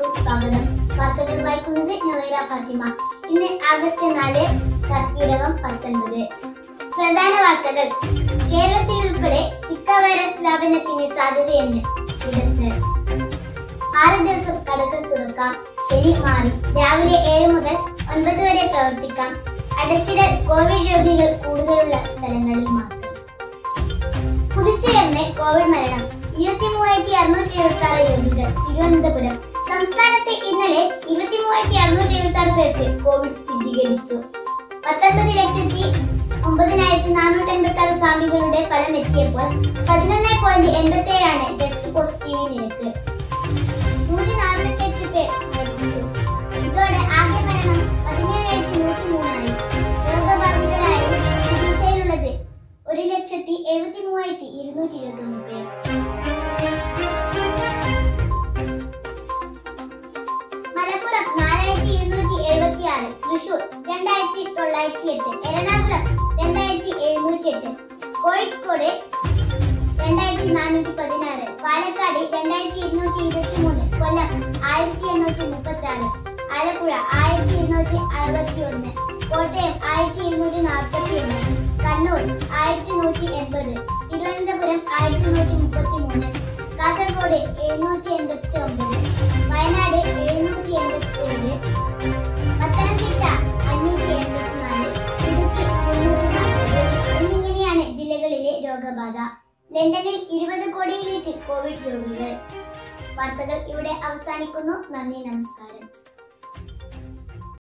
വാർത്തകളിലേക്ക് സ്വാഗതം. വാർത്തകൾ വായിക്കുന്നത് നവീറ ഫാത്തിമ. ഇന്ന് ആഗസ്റ്റ് 4, കർക്കിടകം 19. പ്രധാന വാർത്തകൾ. കേരളത്തിൽ ഉൾപ്പെടെ സിക്ക വൈറസ് വ്യാപനത്തിന് സാധ്യതയെന്ന് വിദഗ്ധർ. 6 ദിവസം കടകൾ തുറക്കാം. ശനി മാറി. രാവിലെ 7 മുതൽ 9 വരെ പ്രവർത്തിക്കാം. അടച്ചിടൽ കോവിഡ് രോഗികൾ കൂടുതലുള്ള സ്ഥലങ്ങളിൽ മാത്രം. കുതിച്ചുയർന്ന് കോവിഡ് മരണം. 23,676 രോഗികൾ. തിരുവനന്തപുരം. സംസ്ഥാനത്ത് ഇന്നലെ 23,676 പേർക്ക് കോവിഡ് സ്ഥിരീകരിച്ചു. 19,09,486 സാമ്പിളുകളുടെ ഫലം എത്തിയപ്പോൾ 11.87 ടെസ്റ്റ് പോസിറ്റീവ് നിരക്ക്. 148 പേർ മരിച്ചു. ഇതോടെ ആകെ മരണം 17,103 രോഗബാധിതരായി ചികിത്സയിലുള്ളത് 1,73,221 പേർ. മലപ്പുറം 4,276, തൃശൂർ 2,908, എറണാകുളം 2,708, കോഴിക്കോട് 2,416, പാലക്കാട് 2,223, കൊല്ലം 1,836, ആലപ്പുഴ 1,261, കോട്ടയം 1,241, കണ്ണൂർ 1,180, തിരുവനന്തപുരം 1,133, കാസർഗോഡ് 789, വയനാട് 787, പത്തനംതിട്ട 584, ഇടുക്കി 340 എന്നിങ്ങനെയാണ് ജില്ലകളിലെ രോഗബാധ. ലണ്ടനിൽ 20 കോടിയിലേക്ക് കോവിഡ് രോഗികൾ. വാർത്തകൾ ഇവിടെ അവസാനിക്കുന്നു. നന്ദി, നമസ്കാരം.